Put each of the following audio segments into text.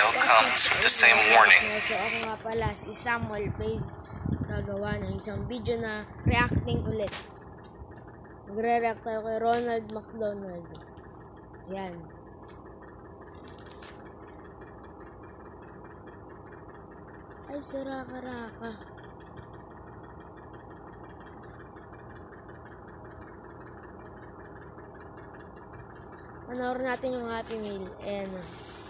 comes with the same warning. So ako nga pala si Samuel Plays gagawa ng isang video na reacting ulit. Magre-react tayo kay Ronald McDonald. Yan. Ay, saraka-raka. Panoorin natin yung Happy Meal. Ayan na.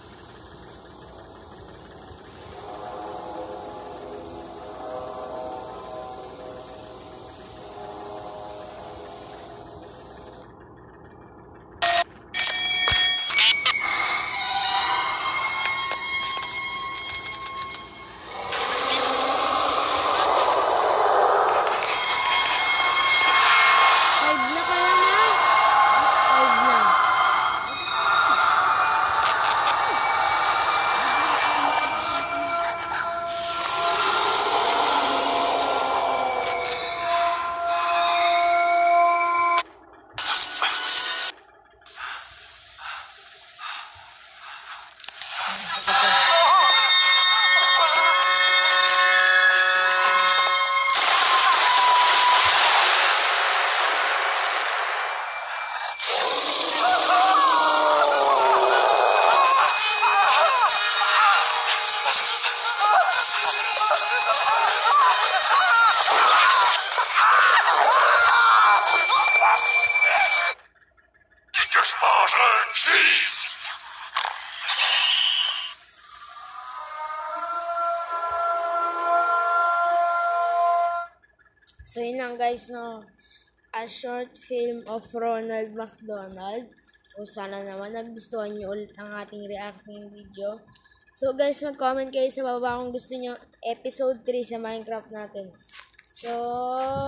So yun lang guys, no, a short film of Ronald McDonald. O sana naman nagustuhan nyo ulit ang ating reacting video. So guys, mag-comment kayo sa baba kung gusto nyo episode 3 sa Minecraft natin. So